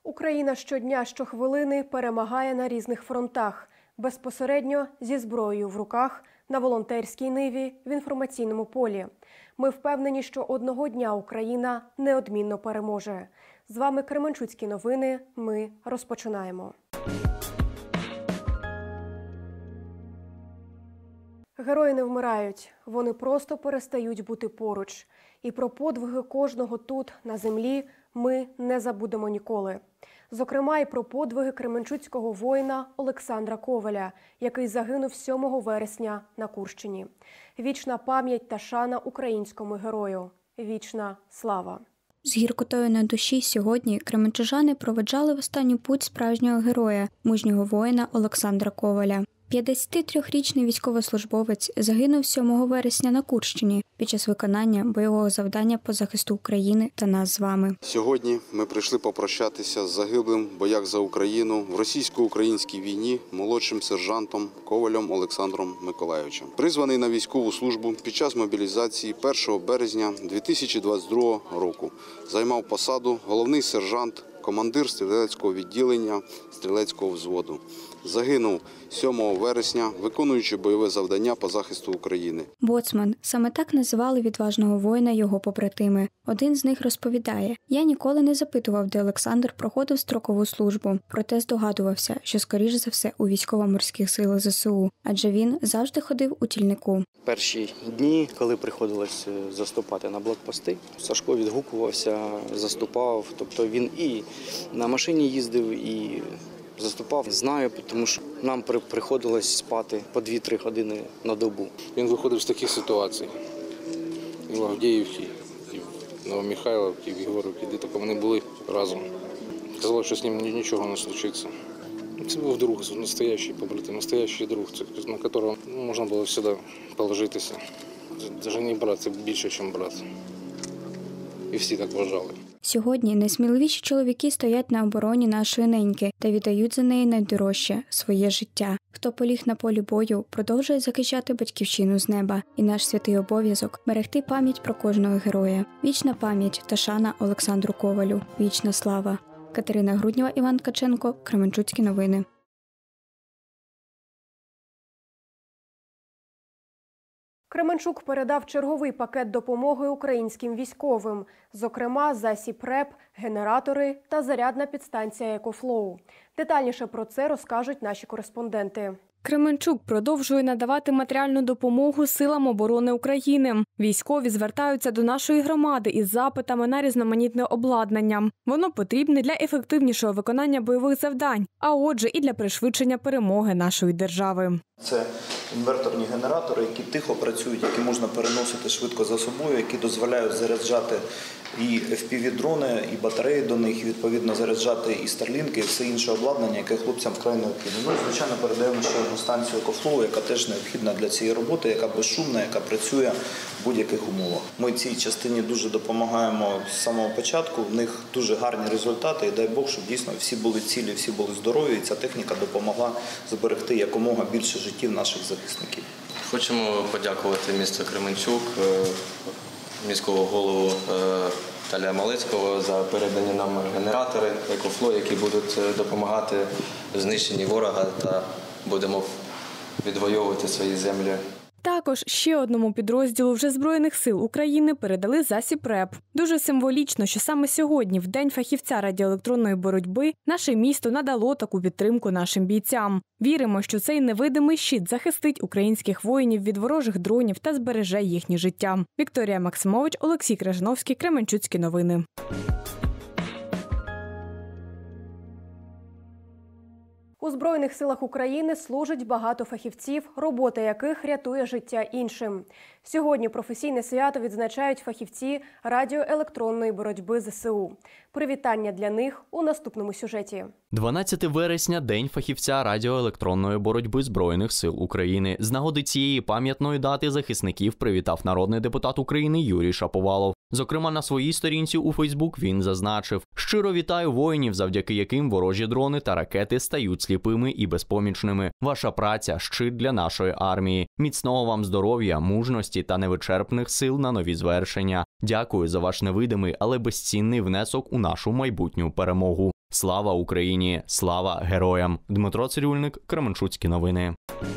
Україна щодня, щохвилини перемагає на різних фронтах. Безпосередньо зі зброєю в руках, на волонтерській ниві, в інформаційному полі. Ми впевнені, що одного дня Україна неодмінно переможе. З вами Кременчуцькі новини. Ми розпочинаємо. Герої не вмирають. Вони просто перестають бути поруч. І про подвиги кожного тут, на землі, ми не забудемо ніколи. Зокрема, і про подвиги кременчуцького воїна Олександра Коваля, який загинув 7 вересня на Курщині. Вічна пам'ять та шана українському герою. Вічна слава. З гіркотою на душі сьогодні кременчужани проведжали в останню путь справжнього героя, мужнього воїна Олександра Коваля. 53-річний військовослужбовець загинув 7 вересня на Курщині під час виконання бойового завдання по захисту України та нас з вами. Сьогодні ми прийшли попрощатися з загиблим в боях за Україну в російсько-українській війні молодшим сержантом Ковалем Олександром Миколайовичем. Призваний на військову службу під час мобілізації 1 березня 2022 року. Займав посаду головний сержант, командир стрілецького відділення стрілецького взводу. Загинув 7 вересня, виконуючи бойове завдання по захисту України. Боцман – саме так називали відважного воїна його побратими. Один з них розповідає: «Я ніколи не запитував, де Олександр проходив строкову службу, проте здогадувався, що скоріш за все у військово-морських силах ЗСУ, адже він завжди ходив у тільнику». Перші дні, коли приходилось заступати на блокпости, Сашко відгукувався, заступав, тобто він і на машині їздив, і заступав. Знаю, тому що нам приходилось спати по 2-3 години на добу. Він виходив з таких ситуацій. І в Авдіївці, і в Новомихайлівці, і в Єгоровці, де тільки вони були разом. Казали, що з ним нічого не случиться. Це був друг, настоящий побратим, настоящий друг, на якого можна було завжди положитися. Навіть не брат, це більше, ніж брат. І всі так вважали. Сьогодні найсміливіші чоловіки стоять на обороні нашої неньки та віддають за неї найдорожче – своє життя. Хто поліг на полі бою, продовжує захищати батьківщину з неба. І наш святий обов'язок – берегти пам'ять про кожного героя. Вічна пам'ять та шана Олександру Ковалю. Вічна слава. Катерина Груднєва, Іван Ткаченко, Кременчуцькі новини. Кременчук передав черговий пакет допомоги українським військовим. Зокрема, засіб РЕП, генератори та зарядна підстанція «Екофлоу». Детальніше про це розкажуть наші кореспонденти. Кременчук продовжує надавати матеріальну допомогу силам оборони України. Військові звертаються до нашої громади із запитами на різноманітне обладнання. Воно потрібне для ефективнішого виконання бойових завдань, а отже і для пришвидшення перемоги нашої держави. Це інверторні генератори, які тихо працюють, які можна переносити швидко за собою, які дозволяють заряджати і FPV-дрони, і батареї до них, і відповідно заряджати і старлінки, і все інше обладнання, яке хлопцям вкрай необхідне. Ну, звичайно, передаємо ще одну станцію «Екофлоу», яка теж необхідна для цієї роботи, яка безшумна, яка працює в будь-яких умовах. Ми цій частині дуже допомагаємо з самого початку, в них дуже гарні результати, і дай Бог, щоб дійсно всі були цілі, всі були здорові, і ця техніка допомогла зберегти якомога більше життів наших захисників. Хочемо подякувати місту Кременчук, міського голову Віталія Малицького за передані нам генератори «Екофлоу», які будуть допомагати в знищенні ворога та будемо відвоювати свої землі. Також ще одному підрозділу вже Збройних сил України передали засіб РЕП. Дуже символічно, що саме сьогодні, в День фахівця радіоелектронної боротьби, наше місто надало таку підтримку нашим бійцям. Віримо, що цей невидимий щит захистить українських воїнів від ворожих дронів та збереже їхнє життя. Вікторія Максимович, Олексій Крижановський, Кременчуцькі новини. У Збройних силах України служить багато фахівців, робота яких рятує життя іншим. Сьогодні професійне свято відзначають фахівці радіоелектронної боротьби ЗСУ. Привітання для них у наступному сюжеті. 12 вересня – День фахівця радіоелектронної боротьби Збройних сил України. З нагоди цієї пам'ятної дати захисників привітав народний депутат України Юрій Шаповалов. Зокрема, на своїй сторінці у Фейсбук він зазначив: «Щиро вітаю воїнів, завдяки яким ворожі дрони та ракети стають сліпими і безпомічними. Ваша праця – щит для нашої армії. Міцного вам здоров'я, мужності та невичерпних сил на нові звершення. Дякую за ваш невидимий, але безцінний внесок у нашу майбутню перемогу». Слава Україні! Слава героям! Дмитро Цирюльник, Кременчуцькі новини.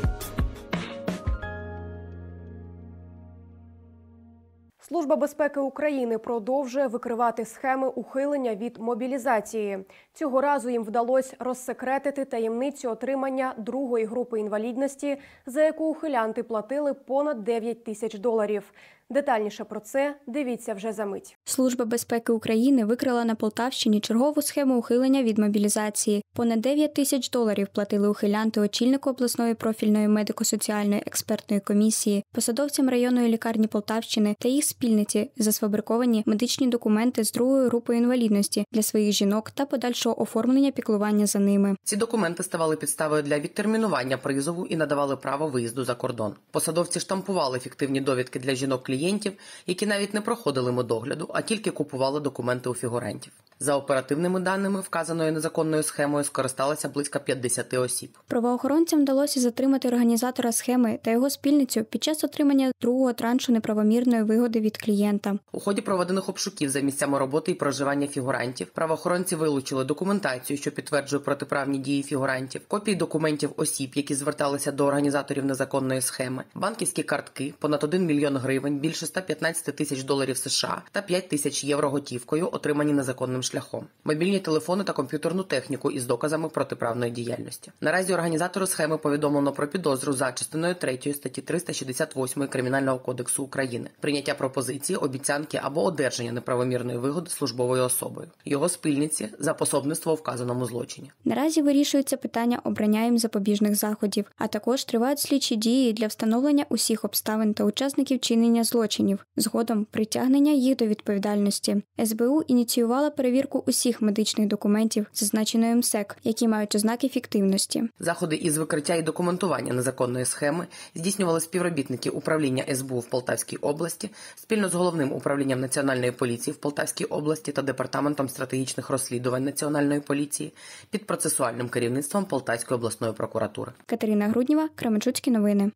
Служба безпеки України продовжує викривати схеми ухилення від мобілізації. Цього разу їм вдалося розсекретити таємницю отримання другої групи інвалідності, за яку ухилянти платили понад $9 тисяч. Детальніше про це дивіться вже за мить. Служба безпеки України викрила на Полтавщині чергову схему ухилення від мобілізації. Понад $9 тисяч платили ухилянти очільнику обласної профільної медико-соціальної експертної комісії, посадовцям районної лікарні Полтавщини та їх спільниці за сфабриковані медичні документи з другою групою інвалідності для своїх жінок та подальшого оформлення піклування за ними. Ці документи ставали підставою для відтермінування призову і надавали право виїзду за кордон. Посадовці штампували фіктивні довідки для жінок-клієнтів, які навіть не проходили медогляду, а тільки купували документи у фігурантів. За оперативними даними, вказаною незаконною схемою скористалися близько 50 осіб. Правоохоронцям вдалося затримати організатора схеми та його спільницю під час отримання другого траншу неправомірної вигоди від клієнта. У ході проведених обшуків за місцями роботи і проживання фігурантів, правоохоронці вилучили документацію, що підтверджує протиправні дії фігурантів, копії документів осіб, які зверталися до організаторів незаконної схеми, банківські картки, понад $1 мільйон, більше $115 тисяч США та 5 тисяч євро готівкою, отримані незаконним шляхом, мобільні телефони та комп'ютерну техніку із доказами протиправної діяльності. Наразі організатору схеми повідомлено про підозру за частиною 3 статті 368 Кримінального кодексу України. Прийняття пропозиції, обіцянки або одержання неправомірної вигоди службовою особою. Його спільниці за пособництво у вказаному злочині. Наразі вирішується питання обрання їм запобіжних заходів, а також тривають слідчі дії для встановлення усіх обставин та учасників чинення злочинів, згодом притягнення їх до відповідальності. СБУ ініціювала перевірку усіх медичних документів, зазначеної МСЕК, які мають ознаки фіктивності. Заходи із викриття і документування незаконної схеми здійснювали співробітники управління СБУ в Полтавській області спільно з Головним управлінням Національної поліції в Полтавській області та Департаментом стратегічних розслідувань Національної поліції під процесуальним керівництвом Полтавської обласної прокуратури. Катерина Груднєва, Кременчуцькі новини.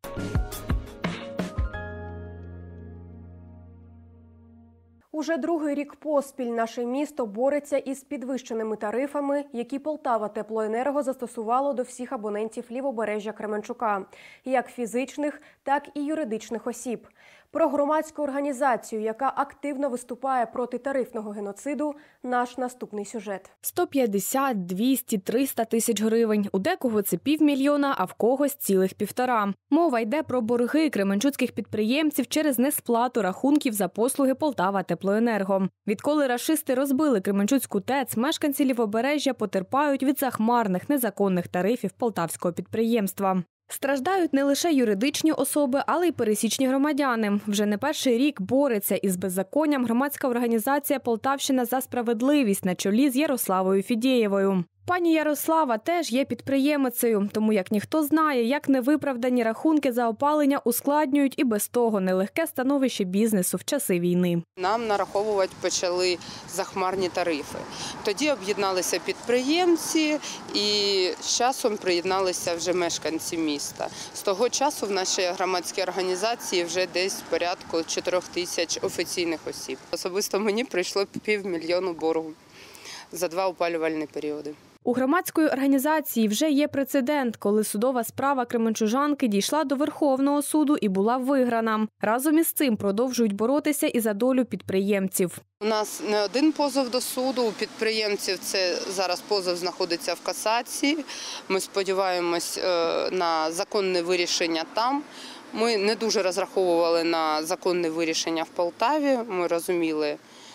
Уже другий рік поспіль наше місто бореться із підвищеними тарифами, які Полтава-Теплоенерго застосувало до всіх абонентів лівобережжя Кременчука, як фізичних, так і юридичних осіб. Про громадську організацію, яка активно виступає проти тарифного геноциду, наш наступний сюжет. 150, 200, 300 тисяч гривень. У декого це $500,000, а в когось цілих 1,5. Мова йде про борги кременчуцьких підприємців через несплату рахунків за послуги Полтава-Теплоенерго. Відколи рашисти розбили Кременчуцьку ТЕЦ, мешканці лівобережжя потерпають від захмарних незаконних тарифів полтавського підприємства. Страждають не лише юридичні особи, але й пересічні громадяни. Вже не перший рік бореться із беззаконням громадська організація «Полтавщина за справедливість» на чолі з Ярославою Фідєєвою. Пані Ярослава теж є підприємицею, тому як ніхто знає, як невиправдані рахунки за опалення ускладнюють і без того нелегке становище бізнесу в часи війни. Нам нараховувати почали захмарні тарифи. Тоді об'єдналися підприємці і з часом приєдналися вже мешканці міста. З того часу в нашій громадській організації вже десь порядку 4 тисяч офіційних осіб. Особисто мені прийшло $500,000 боргу за 2 опалювальні періоди. У громадської організації вже є прецедент, коли судова справа кременчужанки дійшла до Верховного суду і була виграна. Разом із цим продовжують боротися і за долю підприємців. У нас не один позов до суду, у підприємців зараз позов знаходиться в касації. Ми сподіваємось на законне вирішення там. Ми не дуже розраховували на законне вирішення в Полтаві. Ми розуміли,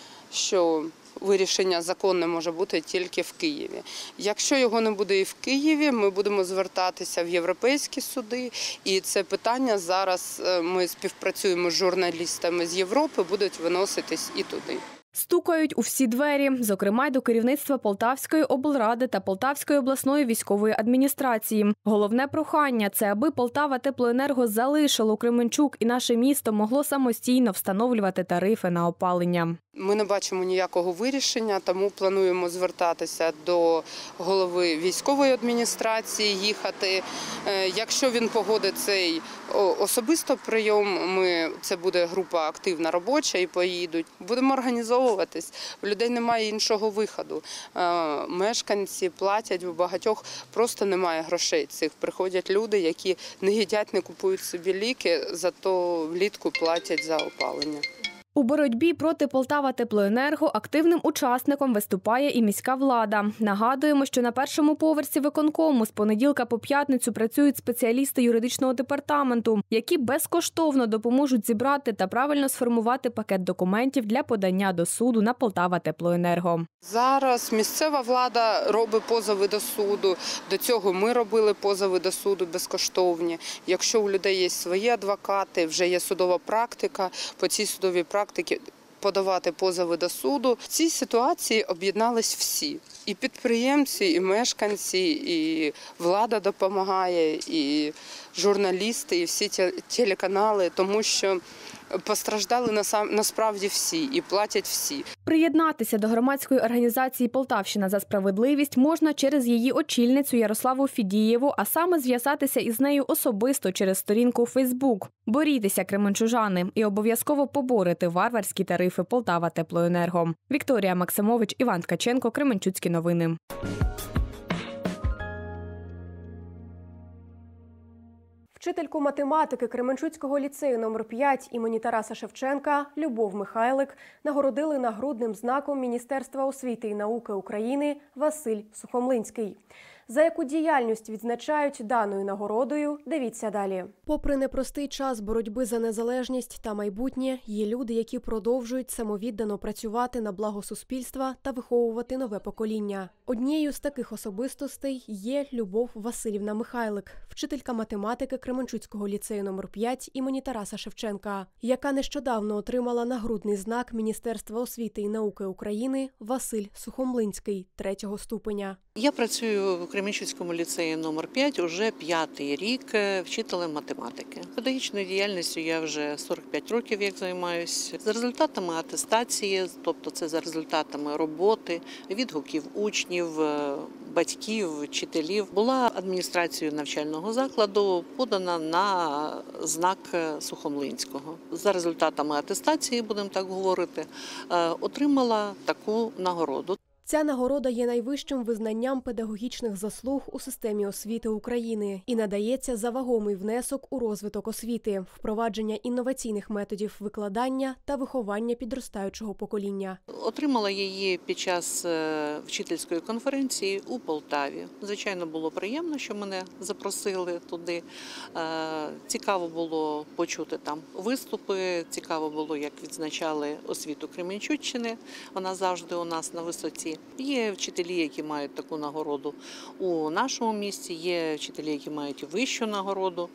що вирішення законне може бути тільки в Києві. Якщо його не буде і в Києві, ми будемо звертатися в європейські суди. І це питання зараз ми співпрацюємо з журналістами з Європи, будуть виноситись і туди. Стукають у всі двері, зокрема й до керівництва Полтавської облради та Полтавської обласної військової адміністрації. Головне прохання – це аби Полтава-Теплоенерго залишило Кременчук і наше місто могло самостійно встановлювати тарифи на опалення. Ми не бачимо ніякого вирішення, тому плануємо звертатися до голови військової адміністрації, їхати. Якщо він погодить цей особисто прийом, це буде група активна робоча і поїдуть. Будемо організовувати влаштовуватись. У людей немає іншого виходу. Мешканці платять, у багатьох просто немає грошей цих. Приходять люди, які не їдять, не купують собі ліки, зато влітку платять за опалення. У боротьбі проти Полтаватеплоенерго активним учасником виступає і міська влада. Нагадуємо, що на першому поверсі виконкому з понеділка по п'ятницю працюють спеціалісти юридичного департаменту, які безкоштовно допоможуть зібрати та правильно сформувати пакет документів для подання до суду на Полтаватеплоенерго. Зараз місцева влада робить позови до суду. До цього ми робили позови до суду безкоштовні. Якщо у людей є свої адвокати, вже є судова практика, по цій судовій практиці подавати позови до суду. В цій ситуації об'єднались всі. І підприємці, і мешканці, і влада допомагає, і журналісти, і всі телеканали, тому що постраждали насправді всі і платять всі. Приєднатися до громадської організації «Полтавщина за справедливість» можна через її очільницю Ярославу Фідієву, а саме зв'язатися із нею особисто через сторінку у Фейсбук. Борітеся, кременчужани, і обов'язково поборете варварські тарифи Полтаватеплоенерго. Вікторія Максимович, Іван Ткаченко, Кременчуцькі новини. Вчительку математики Кременчуцького ліцею номер 5 імені Тараса Шевченка Любов Михайлик нагородили нагрудним знаком Міністерства освіти і науки України Василь Сухомлинський. За яку діяльність відзначають даною нагородою, дивіться далі. Попри непростий час боротьби за незалежність та майбутнє, є люди, які продовжують самовіддано працювати на благо суспільства та виховувати нове покоління. Однією з таких особистостей є Любов Василівна Михайлик, вчителька математики Кременчуцького ліцею номер 5 імені Тараса Шевченка, яка нещодавно отримала нагрудний знак Міністерства освіти і науки України Василь Сухомлинський 3-го ступеня. Я працюю в Кременчуцькому ліцеї номер 5 уже 5-й рік вчителем математики. Педагогічною діяльністю я вже 45 років як займаюся. За результатами атестації, тобто це за результатами роботи, відгуків учнів, батьків, вчителів, була адміністрацією навчального закладу подана на знак Сухомлинського. За результатами атестації, будемо так говорити, отримала таку нагороду. Ця нагорода є найвищим визнанням педагогічних заслуг у системі освіти України і надається за вагомий внесок у розвиток освіти, впровадження інноваційних методів викладання та виховання підростаючого покоління. Отримала її під час вчительської конференції у Полтаві. Звичайно, було приємно, що мене запросили туди. Цікаво було почути там виступи, цікаво було, як відзначали освіту Кременчуцьщини. Вона завжди у нас на висоті. Є вчителі, які мають таку нагороду у нашому місті, є вчителі, які мають вищу нагороду.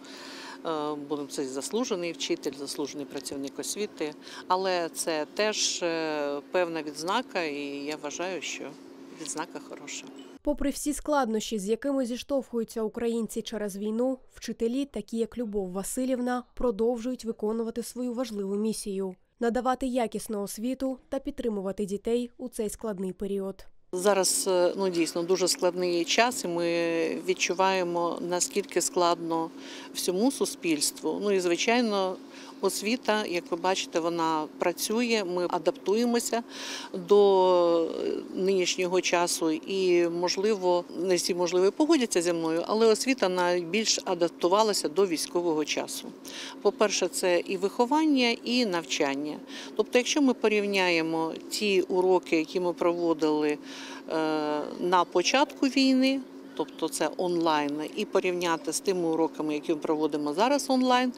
Це заслужений вчитель, заслужений працівник освіти, але це теж певна відзнака, і я вважаю, що відзнака хороша. Попри всі складнощі, з якими зіштовхуються українці через війну, вчителі, такі як Любов Василівна, продовжують виконувати свою важливу місію – надавати якісну освіту та підтримувати дітей у цей складний період. Зараз дійсно дуже складний час, і ми відчуваємо, наскільки складно всьому суспільству. І, звичайно, освіта, як ви бачите, вона працює, ми адаптуємося до нинішнього часу і, можливо, не всі, погодяться зі мною, але освіта найбільш адаптувалася до військового часу. По-перше, це і виховання, і навчання. Тобто, якщо ми порівняємо ті уроки, які ми проводили на початку війни, тобто це онлайн, і порівняти з тими уроками, які ми проводимо зараз онлайн,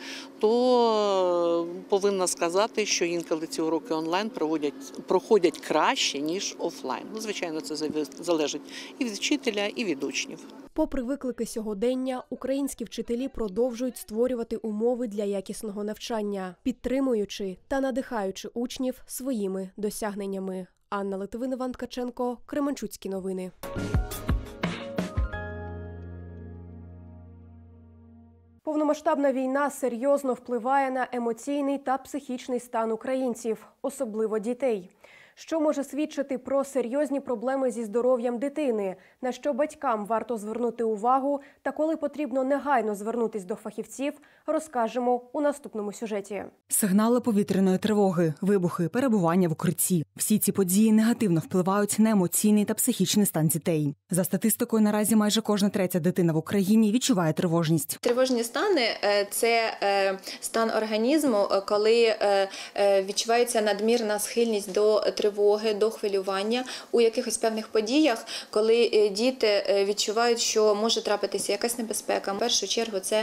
то повинна сказати, що інколи ці уроки онлайн проходять краще, ніж офлайн. Звичайно, це залежить і від вчителя, і від учнів. Попри виклики сьогодення, українські вчителі продовжують створювати умови для якісного навчання, підтримуючи та надихаючи учнів своїми досягненнями. Анна Литвин, Іван Ткаченко, Кременчуцькі новини. Повномасштабна війна серйозно впливає на емоційний та психічний стан українців, особливо дітей. Що може свідчити про серйозні проблеми зі здоров'ям дитини, на що батькам варто звернути увагу та коли потрібно негайно звернутись до фахівців, розкажемо у наступному сюжеті. Сигнали повітряної тривоги, вибухи, перебування в укритті. Всі ці події негативно впливають на емоційний та психічний стан дітей. За статистикою, наразі майже кожна третя дитина в Україні відчуває тривожність. Тривожні стани – це стан організму, коли відчувається надмірна схильність до тривоги, до хвилювання у якихось певних подіях, коли діти відчувають, що може трапитися якась небезпека. В першу чергу це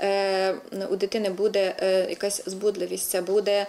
у дитини буде якась збудливість, це буде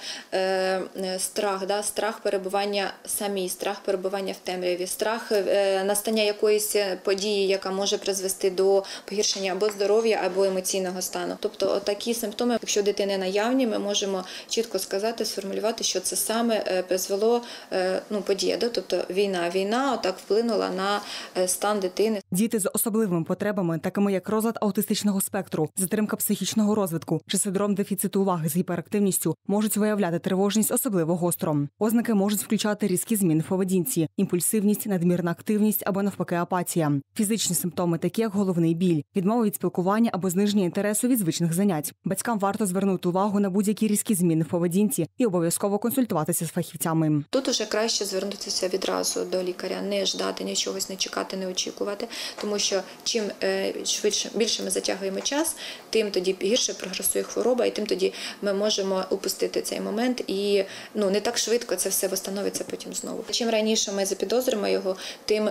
страх, страх перебування самій, страх перебування в темряві, страх настання якоїсь події, яка може призвести до погіршення або здоров'я, або емоційного стану. Тобто такі симптоми, якщо у дитини наявні, ми можемо чітко сказати, сформулювати, що це саме призвело подія, тобто війна отак вплинула на стан дитини. Діти з особливими потребами, такими як розлад аутистичного спектру, затримка психічного розвитку чи синдром дефіциту уваги з гіперактивністю, можуть виявляти тривожність особливо гостро. Ознаки можуть включати різкі зміни в поведінці, імпульсивність, надмірна активність або навпаки апатія. Фізичні симптоми, такі як головний біль, відмова від спілкування або зниження інтересу від звичних занять. Батькам варто звернути увагу на будь-які різкі зміни в поведінці і обов'язково консультуватися з фахівцями. Тут уже краще звернутися відразу до лікаря, не ждати, нічогось не чекати, не очікувати, тому що чим більше ми затягуємо час, тим тоді гірше прогресує хвороба, і тим тоді ми можемо упустити цей момент, і не так швидко це все встановиться потім знову. Чим раніше ми запідозримо його, тим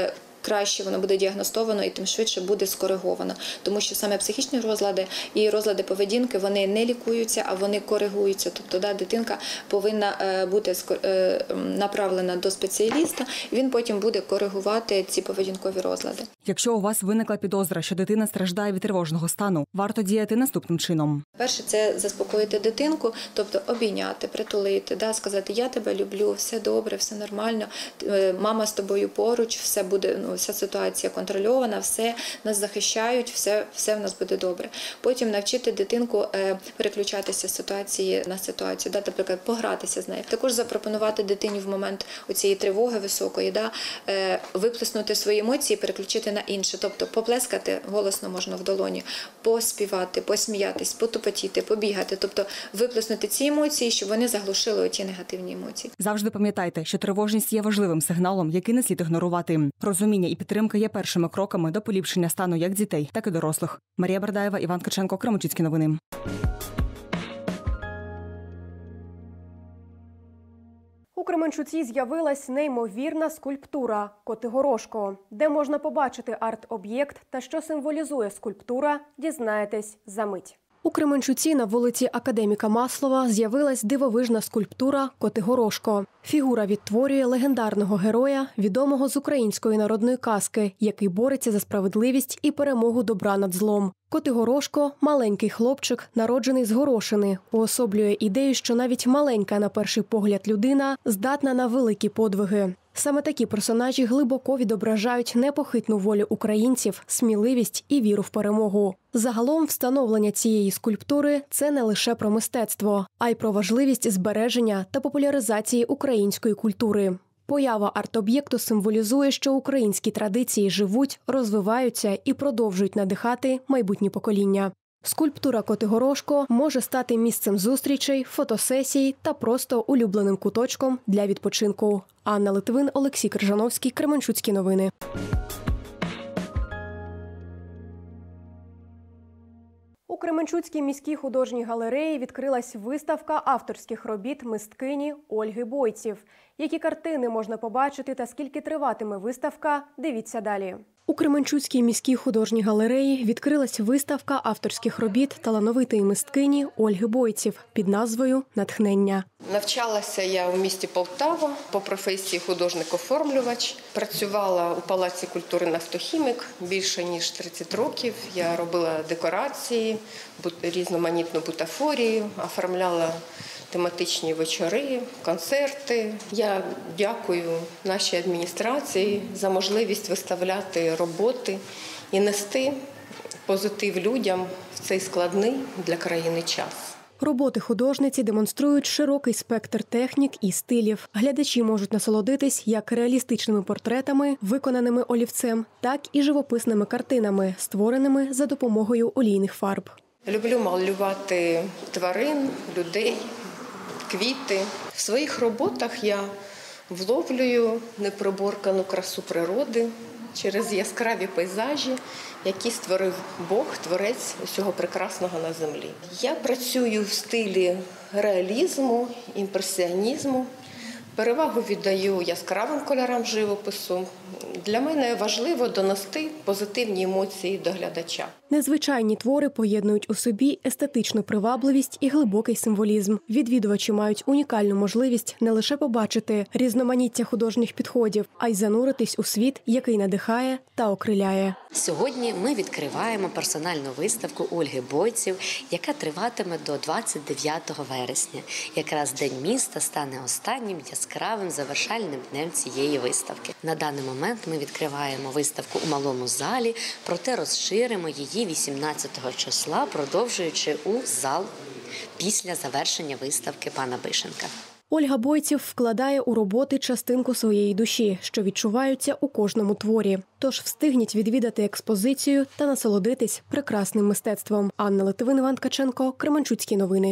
краще воно буде діагностовано і тим швидше буде скориговано. Тому що саме психічні розлади і розлади поведінки, вони не лікуються, а вони коригуються. Тобто дитинка повинна бути направлена до спеціаліста, і він потім буде коригувати ці поведінкові розлади. Якщо у вас виникла підозра, що дитина страждає від тривожного стану, варто діяти наступним чином. Перше – це заспокоїти дитинку, тобто обійняти, притулити, сказати «я тебе люблю, все добре, все нормально, мама з тобою поруч, все буде, вся ситуація контрольована, все нас захищають, все в нас буде добре». Потім навчити дитинку переключатися з ситуації на ситуацію, наприклад, погратися з нею. Також запропонувати дитині в момент цієї тривоги високої, виплеснути свої емоції, переключити на інше, тобто поплескати голосно можна в долоні, поспівати, посміятись, потупотіти, побігати, тобто виплеснути ці емоції, щоб вони заглушили ті негативні емоції. Завжди пам'ятайте, що тривожність є важливим сигналом, який не слід ігнорувати. Розуміння і підтримка є першими кроками до поліпшення стану як дітей, так і дорослих. Марія Бардаєва, Іван Ткаченко, Кременчуцькі новини. У Кременчуці з'явилась неймовірна скульптура «Котигорошко». Де можна побачити арт-об'єкт та що символізує скульптура, дізнаєтесь за мить. У Кременчуці на вулиці Академіка Маслова з'явилась дивовижна скульптура «Котигорошко». Фігура відтворює легендарного героя, відомого з української народної казки, який бореться за справедливість і перемогу добра над злом. Котигорошко – маленький хлопчик, народжений з горошини, уособлює ідею, що навіть маленька на перший погляд людина здатна на великі подвиги. Саме такі персонажі глибоко відображають непохитну волю українців, сміливість і віру в перемогу. Загалом встановлення цієї скульптури – це не лише про мистецтво, а й про важливість збереження та популяризації української культури. Поява арт-об'єкту символізує, що українські традиції живуть, розвиваються і продовжують надихати майбутні покоління. Скульптура «Котигорошко» може стати місцем зустрічей, фотосесій та просто улюбленим куточком для відпочинку. Анна Литвин, Олексій Крижановський, Кременчуцькі новини. У Кременчуцькій міській художній галереї відкрилась виставка авторських робіт мисткині Ольги Бойців. Які картини можна побачити та скільки триватиме виставка – дивіться далі. У Кременчуцькій міській художній галереї відкрилась виставка авторських робіт талановитої мисткині Ольги Бойців під назвою «Натхнення». Навчалася я у місті Полтава по професії художник-оформлювач. Працювала у Палаці культури «Нафтохімік» більше ніж 30 років. Я робила декорації, різноманітну бутафорію, оформляла тематичні вечори, концерти. Я дякую нашій адміністрації за можливість виставляти роботи і нести позитив людям в цей складний для країни час. Роботи художниці демонструють широкий спектр технік і стилів. Глядачі можуть насолодитись як реалістичними портретами, виконаними олівцем, так і живописними картинами, створеними за допомогою олійних фарб. Люблю малювати тварин, людей, квіти. В своїх роботах я вловлюю неприборкану красу природи через яскраві пейзажі, які створив Бог, творець усього прекрасного на землі. Я працюю в стилі реалізму, імпресіонізму. Перевагу віддаю яскравим кольорам живопису. Для мене важливо донести позитивні емоції до глядача. Незвичайні твори поєднують у собі естетичну привабливість і глибокий символізм. Відвідувачі мають унікальну можливість не лише побачити різноманіття художніх підходів, а й зануритись у світ, який надихає та окриляє. Сьогодні ми відкриваємо персональну виставку Ольги Бойців, яка триватиме до 29 вересня. Якраз День міста стане останнім яскравим завершальним днем цієї виставки. На даний момент ми відкриваємо виставку у малому залі, проте розширимо її 18 числа, продовжуючи у зал після завершення виставки пана Бишенка. Ольга Бойців вкладає у роботи частинку своєї душі, що відчуваються у кожному творі. Тож встигніть відвідати експозицію та насолодитись прекрасним мистецтвом. Анна Литвин, Іван Ткаченко, Кременчуцькі новини.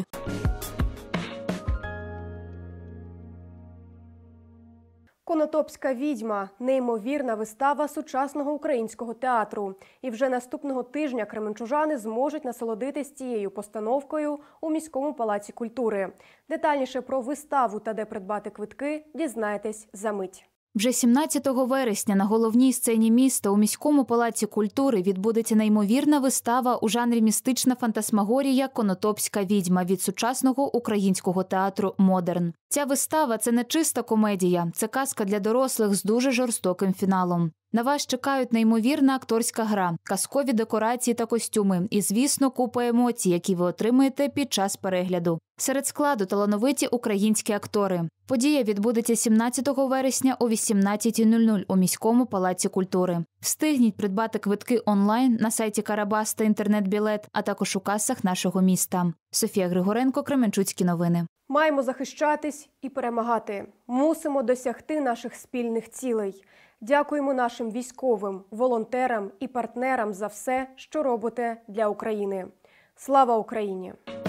«Конотопська відьма» – неймовірна вистава сучасного українського театру. І вже наступного тижня кременчужани зможуть насолодитись цією постановкою у міському палаці культури. Детальніше про виставу та де придбати квитки дізнаєтесь за мить. Вже 17 вересня на головній сцені міста у міському палаці культури відбудеться неймовірна вистава у жанрі містична фантасмагорія «Конотопська відьма» від сучасного українського театру «Модерн». Ця вистава – це не чиста комедія, це казка для дорослих з дуже жорстоким фіналом. На вас чекають неймовірна акторська гра, казкові декорації та костюми і, звісно, купа емоцій, які ви отримаєте під час перегляду. Серед складу талановиті українські актори. Подія відбудеться 17 вересня о 18:00 у міському палаці культури. Встигніть придбати квитки онлайн на сайті Карабас та інтернет-білет, а також у касах нашого міста. Софія Григоренко, Кременчуцькі новини. Маємо захищатись і перемагати. Мусимо досягти наших спільних цілей. Дякуємо нашим військовим, волонтерам і партнерам за все, що робите для України. Слава Україні!